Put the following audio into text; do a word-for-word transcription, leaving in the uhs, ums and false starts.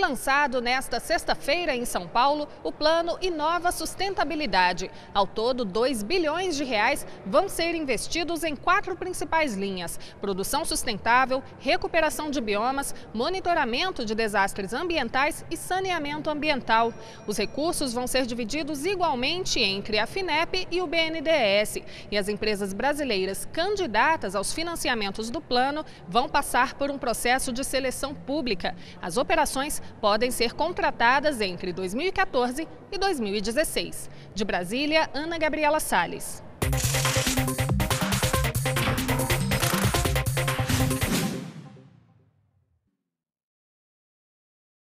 lançado nesta sexta-feira em São Paulo o Plano Inova Sustentabilidade. Ao todo, dois bilhões de reais vão ser investidos em quatro principais linhas: produção sustentável, recuperação de biomas, monitoramento de desastres ambientais e saneamento ambiental. Os recursos vão ser divididos igualmente entre a Finep e o B N D E S. E as empresas brasileiras candidatas aos financiamentos do plano vão passar por um processo de seleção pública. As operações podem ser contratadas entre dois mil e quatorze e dois mil e dezesseis. De Brasília, Ana Gabriela Salles.